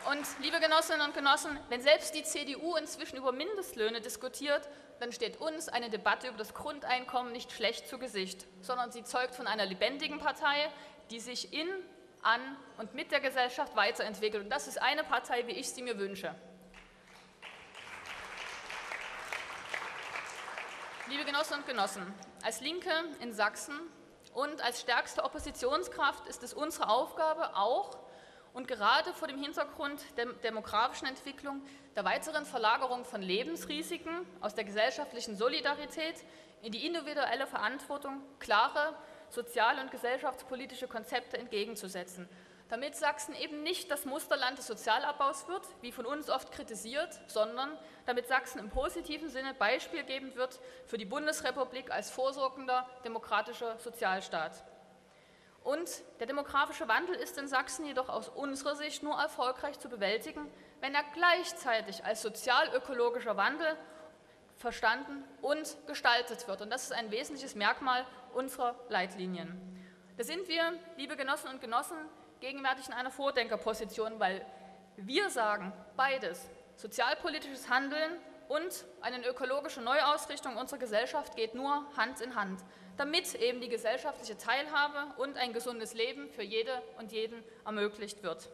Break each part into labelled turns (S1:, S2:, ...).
S1: Und liebe Genossinnen und Genossen, wenn selbst die CDU inzwischen über Mindestlöhne diskutiert, dann steht uns eine Debatte über das Grundeinkommen nicht schlecht zu Gesicht, sondern sie zeugt von einer lebendigen Partei, die sich in, an und mit der Gesellschaft weiterentwickelt. Und das ist eine Partei, wie ich sie mir wünsche. Liebe Genossinnen und Genossen, als Linke in Sachsen und als stärkste Oppositionskraft ist es unsere Aufgabe, auch und gerade vor dem Hintergrund der demografischen Entwicklung, der weiteren Verlagerung von Lebensrisiken aus der gesellschaftlichen Solidarität in die individuelle Verantwortung, klare sozial- und gesellschaftspolitische Konzepte entgegenzusetzen, damit Sachsen eben nicht das Musterland des Sozialabbaus wird, wie von uns oft kritisiert, sondern damit Sachsen im positiven Sinne beispielgebend wird für die Bundesrepublik als vorsorgender demokratischer Sozialstaat. Und der demografische Wandel ist in Sachsen jedoch aus unserer Sicht nur erfolgreich zu bewältigen, wenn er gleichzeitig als sozial-ökologischer Wandel verstanden und gestaltet wird. Und das ist ein wesentliches Merkmal unserer Leitlinien. Da sind wir, liebe Genossinnen und Genossen, gegenwärtig in einer Vordenkerposition, weil wir sagen, beides, sozialpolitisches Handeln und eine ökologische Neuausrichtung unserer Gesellschaft geht nur Hand in Hand, damit eben die gesellschaftliche Teilhabe und ein gesundes Leben für jede und jeden ermöglicht wird.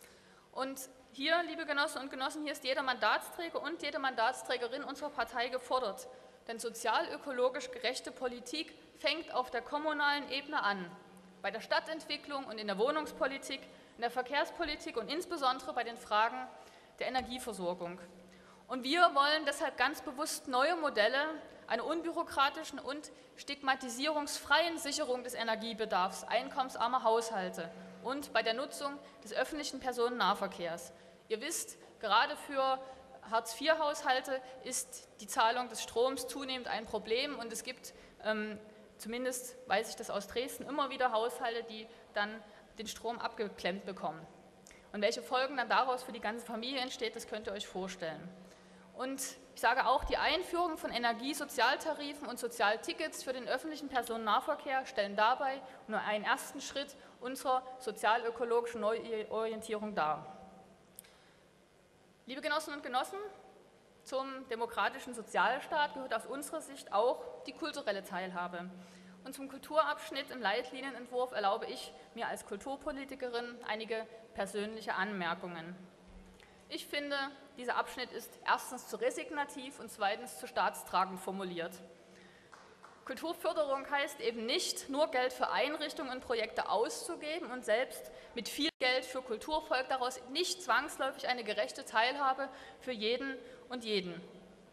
S1: Und hier, liebe Genossinnen und Genossen, hier ist jeder Mandatsträger und jede Mandatsträgerin unserer Partei gefordert, denn sozial-ökologisch gerechte Politik fängt auf der kommunalen Ebene an, bei der Stadtentwicklung und in der Wohnungspolitik, in der Verkehrspolitik und insbesondere bei den Fragen der Energieversorgung. Und wir wollen deshalb ganz bewusst neue Modelle einer unbürokratischen und stigmatisierungsfreien Sicherung des Energiebedarfs einkommensarmer Haushalte und bei der Nutzung des öffentlichen Personennahverkehrs. Ihr wisst, gerade für Hartz-IV-Haushalte ist die Zahlung des Stroms zunehmend ein Problem und es gibt, zumindest weiß ich das aus Dresden, immer wieder Haushalte, die dann den Strom abgeklemmt bekommen. Und welche Folgen dann daraus für die ganze Familie entsteht, das könnt ihr euch vorstellen. Und ich sage auch, die Einführung von Energiesozialtarifen und Sozialtickets für den öffentlichen Personennahverkehr stellen dabei nur einen ersten Schritt unserer sozial-ökologischen Neuorientierung dar. Liebe Genossinnen und Genossen, zum demokratischen Sozialstaat gehört aus unserer Sicht auch die kulturelle Teilhabe. Und zum Kulturabschnitt im Leitlinienentwurf erlaube ich mir als Kulturpolitikerin einige persönliche Anmerkungen. Ich finde, dieser Abschnitt ist erstens zu resignativ und zweitens zu staatstragend formuliert. Kulturförderung heißt eben nicht, nur Geld für Einrichtungen und Projekte auszugeben und selbst mit viel Geld für Kultur folgt daraus nicht zwangsläufig eine gerechte Teilhabe für jeden und jeden.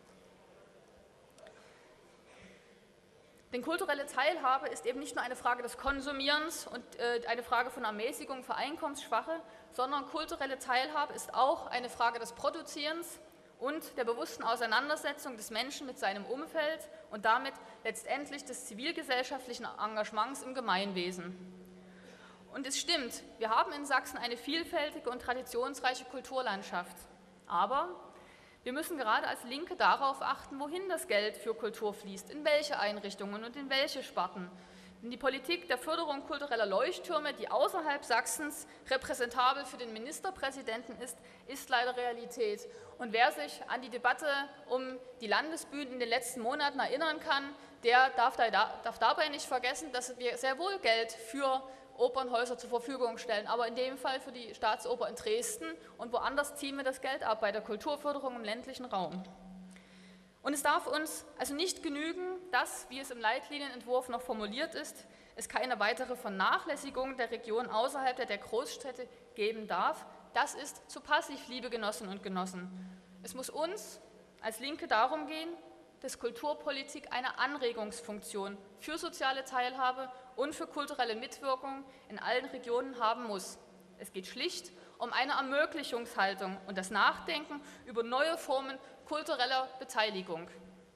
S1: Denn kulturelle Teilhabe ist eben nicht nur eine Frage des Konsumierens und eine Frage von Ermäßigung für Einkommensschwache, sondern kulturelle Teilhabe ist auch eine Frage des Produzierens und der bewussten Auseinandersetzung des Menschen mit seinem Umfeld und damit letztendlich des zivilgesellschaftlichen Engagements im Gemeinwesen. Und es stimmt, wir haben in Sachsen eine vielfältige und traditionsreiche Kulturlandschaft, aber wir müssen gerade als Linke darauf achten, wohin das Geld für Kultur fließt, in welche Einrichtungen und in welche Sparten. Denn die Politik der Förderung kultureller Leuchttürme, die außerhalb Sachsens repräsentabel für den Ministerpräsidenten ist leider Realität. Und wer sich an die Debatte um die Landesbühnen in den letzten Monaten erinnern kann, der darf dabei nicht vergessen, dass wir sehr wohl Geld für Opernhäuser zur Verfügung stellen, aber in dem Fall für die Staatsoper in Dresden und woanders ziehen wir das Geld ab bei der Kulturförderung im ländlichen Raum. Und es darf uns also nicht genügen, dass, wie es im Leitlinienentwurf noch formuliert ist, es keine weitere Vernachlässigung der Region außerhalb der Großstädte geben darf. Das ist zu passiv, liebe Genossinnen und Genossen. Es muss uns als Linke darum gehen, dass Kulturpolitik eine Anregungsfunktion für soziale Teilhabe und für kulturelle Mitwirkung in allen Regionen haben muss. Es geht schlicht um eine Ermöglichungshaltung und das Nachdenken über neue Formen kultureller Beteiligung.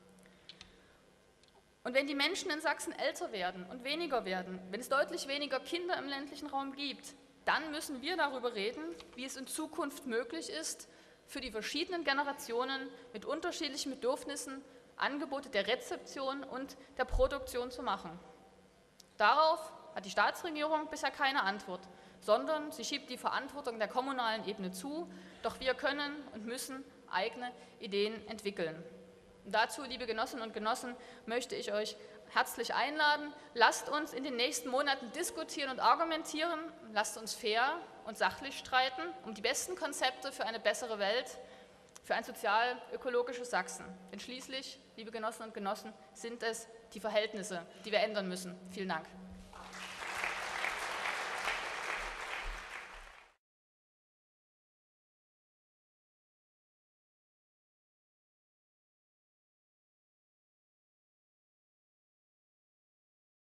S1: Und wenn die Menschen in Sachsen älter werden und weniger werden, wenn es deutlich weniger Kinder im ländlichen Raum gibt, dann müssen wir darüber reden, wie es in Zukunft möglich ist, für die verschiedenen Generationen mit unterschiedlichen Bedürfnissen Angebote der Rezeption und der Produktion zu machen. Darauf hat die Staatsregierung bisher keine Antwort. sondern sie schiebt die Verantwortung der kommunalen Ebene zu. Doch wir können und müssen eigene Ideen entwickeln. Und dazu, liebe Genossinnen und Genossen, möchte ich euch herzlich einladen. Lasst uns in den nächsten Monaten diskutieren und argumentieren. Lasst uns fair und sachlich streiten um die besten Konzepte für eine bessere Welt, für ein sozial-ökologisches Sachsen. Denn schließlich, liebe Genossinnen und Genossen, sind es die Verhältnisse, die wir ändern müssen. Vielen Dank.